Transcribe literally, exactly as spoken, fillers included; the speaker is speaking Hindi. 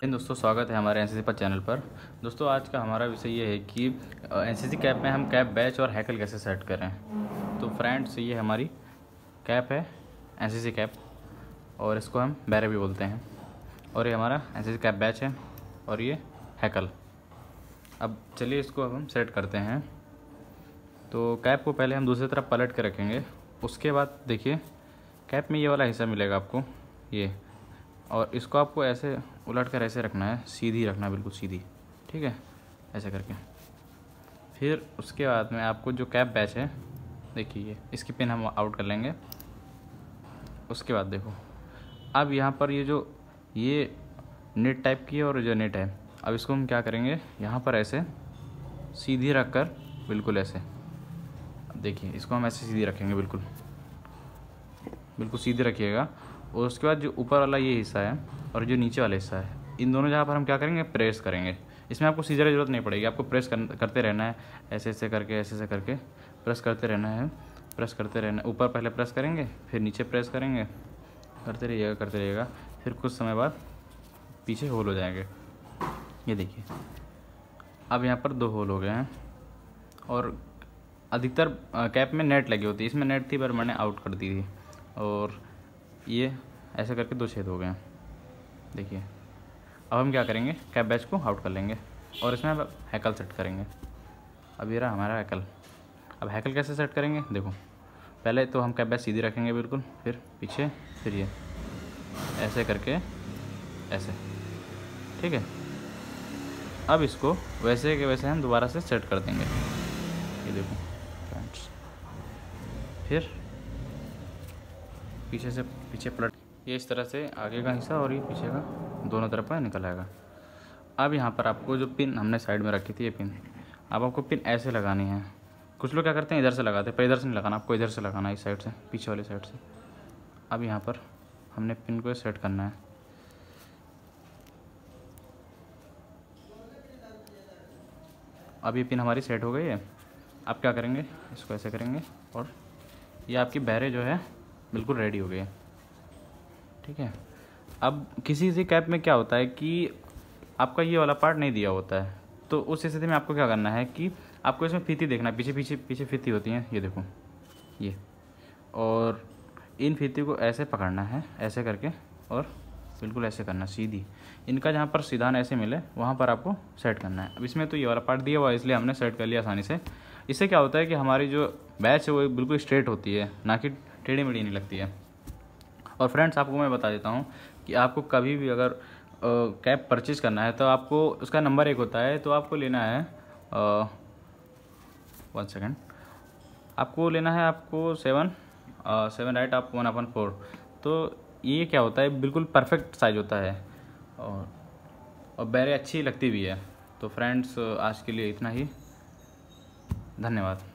दोस्तों, स्वागत है हमारे एनसीसी पर चैनल पर। दोस्तों, आज का हमारा विषय ये है कि एनसीसी कैप में हम कैप बैच और हैकल कैसे सेट करें। तो फ्रेंड्स, ये हमारी कैप है, एनसीसी कैप, और इसको हम बैरे भी बोलते हैं। और ये हमारा एनसीसी कैप बैच है और ये हैकल। अब चलिए इसको अब हम सेट करते हैं। तो कैप को पहले हम दूसरी तरफ पलट के रखेंगे। उसके बाद देखिए, कैप में ये वाला हिस्सा मिलेगा आपको, ये, और इसको आपको ऐसे उलट कर ऐसे रखना है, सीधी रखना है, बिल्कुल सीधी, ठीक है, ऐसे करके। फिर उसके बाद में आपको जो कैप बैच है, देखिए ये इसकी पिन हम आउट कर लेंगे। उसके बाद देखो, अब यहाँ पर ये जो ये नेट टाइप की है और जो नेट है, अब इसको हम क्या करेंगे, यहाँ पर ऐसे सीधी रख कर, बिल्कुल ऐसे। अब देखिए, इसको हम ऐसे सीधी रखेंगे, बिल्कुल बिल्कुल सीधे रखिएगा। और उसके बाद जो ऊपर वाला ये हिस्सा है और जो नीचे वाला हिस्सा है, इन दोनों जगह पर हम क्या करेंगे, प्रेस करेंगे। इसमें आपको सीजर की ज़रूरत नहीं पड़ेगी, आपको प्रेस कर, करते रहना है, ऐसे ऐसे करके, ऐसे ऐसे करके प्रेस करते रहना है, प्रेस करते रहना है। ऊपर पहले प्रेस करेंगे, फिर नीचे प्रेस करेंगे, करते रहिएगा करते रहिएगा। फिर कुछ समय बाद पीछे होल हो जाएंगे। ये देखिए, अब यहाँ पर दो होल हो गए हैं। और अधिकतर कैप में नेट लगी होती है, इसमें नेट थी पर मैंने आउट कर दी थी। और ये ऐसे करके दो छेद हो गए हैं, देखिए। अब हम क्या करेंगे, कैप बैच को आउट कर लेंगे और इसमें अब हैकल सेट करेंगे। अब ये रहा हमारा हैकल। अब हैकल कैसे सेट करेंगे, देखो, पहले तो हम कैप बैच सीधी रखेंगे बिल्कुल, फिर पीछे, फिर ये ऐसे करके, ऐसे, ठीक है। अब इसको वैसे के वैसे हम दोबारा से सेट कर देंगे, ये देखो फ्रेंड्स। फिर पीछे से पीछे पलट, ये इस तरह से आगे का हिस्सा और ये पीछे का दोनों तरफ का निकल आएगा। अब यहाँ पर आपको जो पिन हमने साइड में रखी थी, ये पिन, अब आपको पिन ऐसे लगानी है। कुछ लोग क्या करते हैं, इधर से लगाते हैं, पर इधर से नहीं लगाना, आपको इधर से लगाना है, इस साइड से, पीछे वाली साइड से। अब यहाँ पर हमने पिन को सेट करना है। अब ये पिन हमारी सेट हो गई है। अब क्या करेंगे, इसको ऐसे करेंगे और ये आपकी बैरे जो है बिल्कुल रेडी हो गई है, ठीक है। अब किसी किसी कैप में क्या होता है कि आपका ये वाला पार्ट नहीं दिया होता है, तो उस स्थिति में आपको क्या करना है कि आपको इसमें फीती देखना है, पीछे पीछे पीछे फीती होती हैं, ये देखो ये, और इन फीती को ऐसे पकड़ना है, ऐसे करके, और बिल्कुल ऐसे करना सीधी। इनका जहाँ पर सीधान ऐसे मिले वहाँ पर आपको सेट करना है। अब इसमें तो ये वाला पार्ट दिया हुआ है, इसलिए हमने सेट कर लिया आसानी से। इससे क्या होता है कि हमारी जो बैच है वो बिल्कुल स्ट्रेट होती है, ना कि टेढ़ी मेढ़ी नहीं लगती है। और फ्रेंड्स, आपको मैं बता देता हूँ कि आपको कभी भी अगर कैप परचेज करना है तो आपको उसका नंबर एक होता है, तो आपको लेना है, वन सेकेंड, आपको लेना है आपको सेवन सेवन राइट आप वन अपन फोर। तो ये क्या होता है, बिल्कुल परफेक्ट साइज होता है और और बैरे अच्छी लगती भी है। तो फ्रेंड्स, आज के लिए इतना ही, धन्यवाद।